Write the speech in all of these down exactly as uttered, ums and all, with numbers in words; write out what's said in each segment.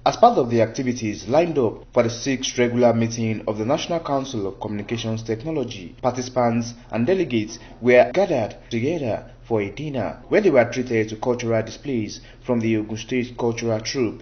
As part of the activities lined up for the sixth regular meeting of the National Council of Communications Technology, participants and delegates were gathered together for a dinner where they were treated to cultural displays from the Ogun State Cultural Troupe.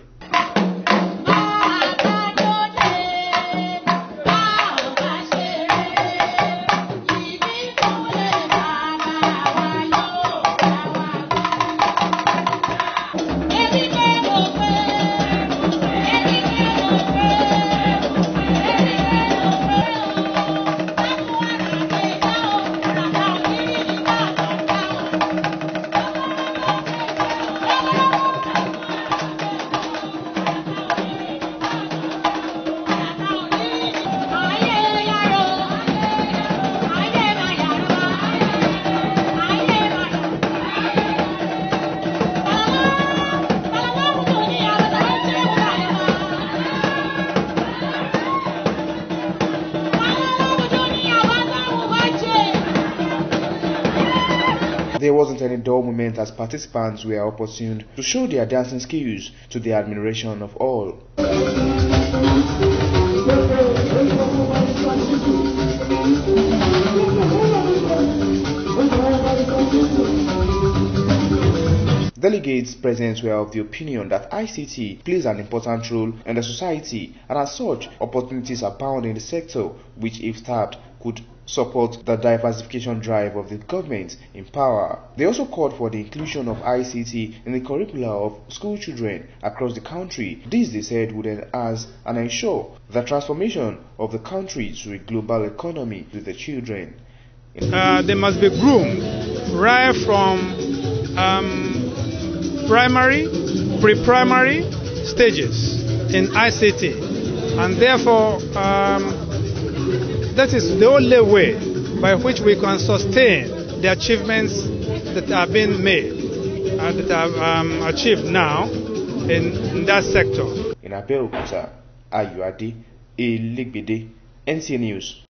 There wasn't any dull moment as participants were opportune to show their dancing skills to the admiration of all. Delegates present were of the opinion that I C T plays an important role in the society, and as such, opportunities abound in the sector, which if tapped could support the diversification drive of the government in power. They also called for the inclusion of I C T in the curricula of school children across the country. This, they said, would enhance and ensure the transformation of the country to a global economy with the children. Uh, they must be groomed right from um, primary, pre-primary stages in I C T, and therefore um, that is the only way by which we can sustain the achievements that are being made and that are um, achieved now in, in that sector. In Abeokuta, Ayuade, Elegbede, N C News.